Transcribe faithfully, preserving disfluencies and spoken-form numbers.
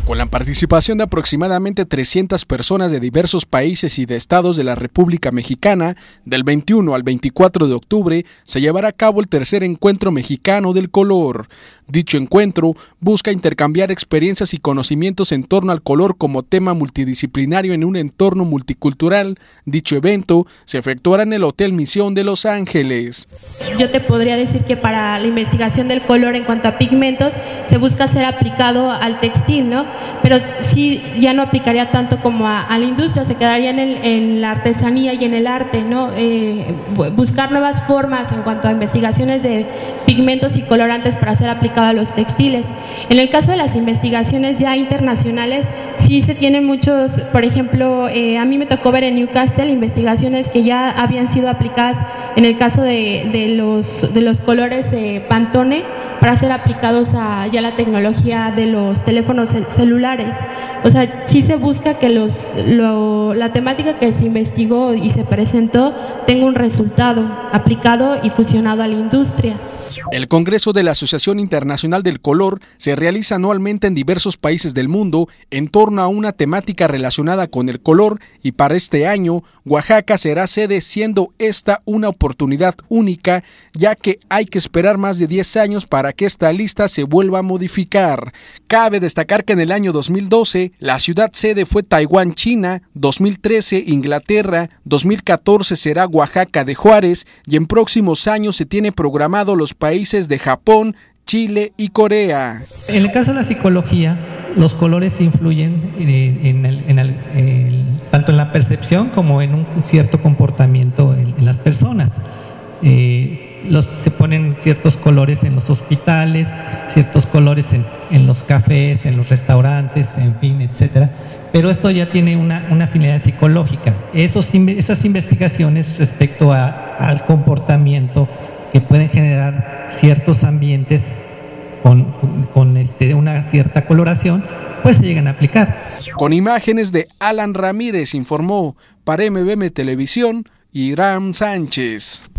Con la participación de aproximadamente trescientas personas de diversos países y de estados de la República Mexicana, del veintiuno al veinticuatro de octubre se llevará a cabo el tercer encuentro mexicano del color. Dicho encuentro busca intercambiar experiencias y conocimientos en torno al color como tema multidisciplinario en un entorno multicultural. Dicho evento se efectuará en el Hotel Misión de Los Ángeles. Yo te podría decir que para la investigación del color en cuanto a pigmentos se busca ser aplicado al textil, ¿no? Pero sí, ya no aplicaría tanto como a, a la industria, se quedaría en, el, en la artesanía y en el arte, ¿no? Eh, buscar nuevas formas en cuanto a investigaciones de pigmentos y colorantes para ser aplicado a los textiles. En el caso de las investigaciones ya internacionales, sí se tienen muchos, por ejemplo, eh, a mí me tocó ver en Newcastle investigaciones que ya habían sido aplicadas en el caso de, de, los, de los colores eh, Pantone, para ser aplicados a ya la tecnología de los teléfonos celulares. O sea, sí se busca que los, lo, la temática que se investigó y se presentó tenga un resultado aplicado y fusionado a la industria. El Congreso de la Asociación Internacional del Color se realiza anualmente en diversos países del mundo en torno a una temática relacionada con el color, y para este año Oaxaca será sede, siendo esta una oportunidad única, ya que hay que esperar más de diez años para que esta lista se vuelva a modificar. Cabe destacar que en el año dos mil doce la ciudad sede fue Taiwán, China, dos mil trece Inglaterra, dos mil catorce será Oaxaca de Juárez, y en próximos años se tiene programado los países de Japón, Chile y Corea. En el caso de la psicología, los colores influyen en el, en el, el, tanto en la percepción como en un cierto comportamiento en, en las personas. Eh, los, se ponen ciertos colores en los hospitales, ciertos colores en, en los cafés, en los restaurantes, en fin, etcétera. Pero esto ya tiene una, una finalidad psicológica. Esos, esas investigaciones respecto a, al comportamiento que pueden generar ciertos ambientes con, con, con este, una cierta coloración, pues se llegan a aplicar. Con imágenes de Alan Ramírez informó para M B M Televisión Hiram Sánchez.